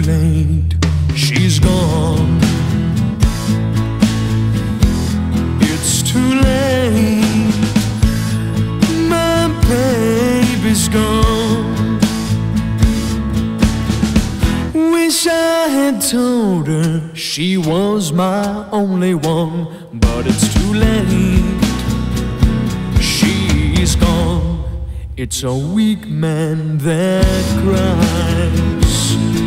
late, she's gone. It's too late, my baby's gone. Wish I had told her she was my only one, but it's too late, she's gone. It's a weak man that cries,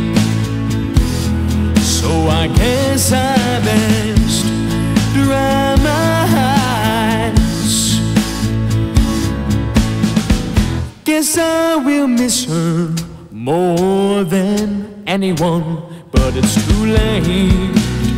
so I guess I best dry my eyes. Guess I will miss her more than anyone, but it's too late,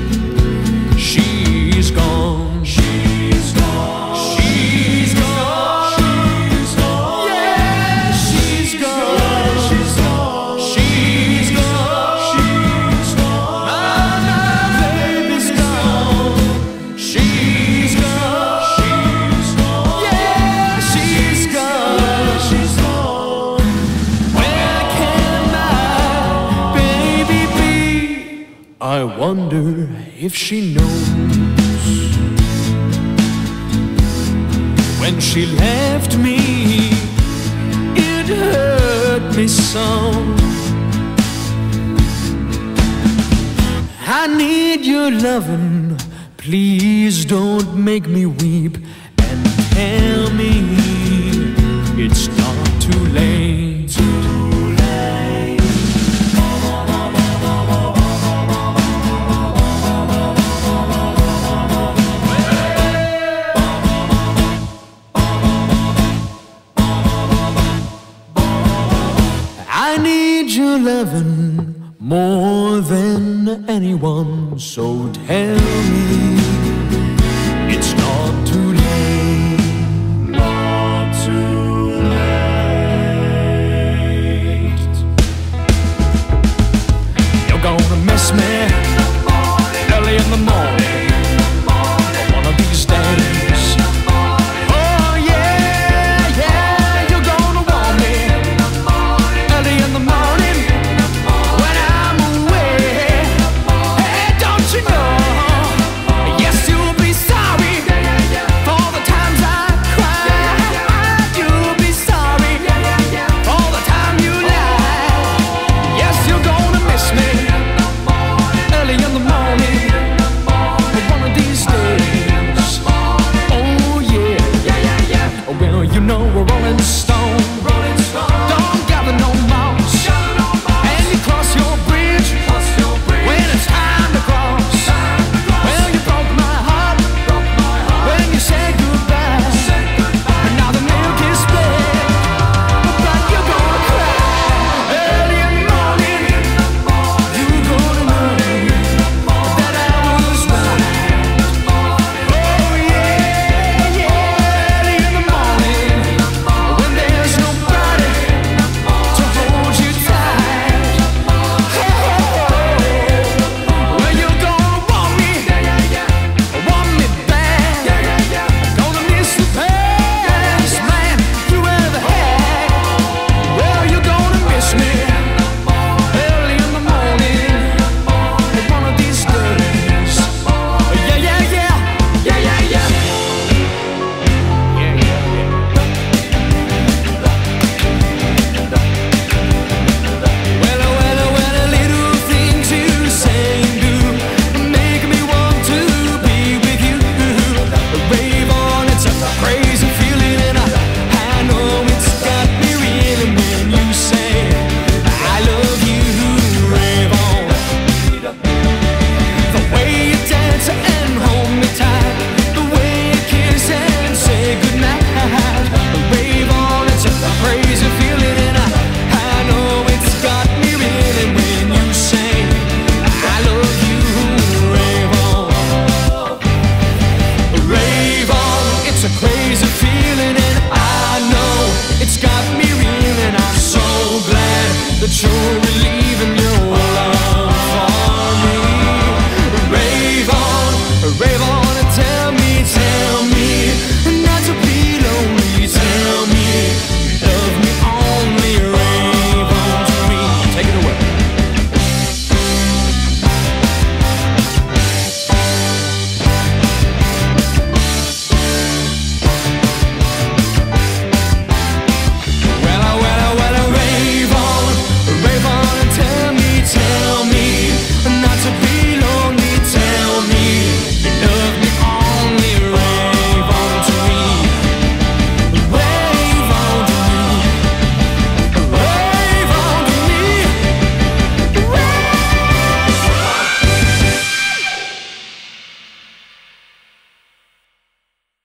she's gone. She's gone. She's gone. She's gone. Yeah, she's gone. She's gone. She's gone. She's gone. My baby's gone. She's gone. She's gone. Yeah, she's gone. She's gone. Where can my baby be? I wonder if she knows. When she left me, it hurt me so. I need your loving, please don't make me weep, and tell me it's not too late. Too late. I need your loving more than anyone, so tell me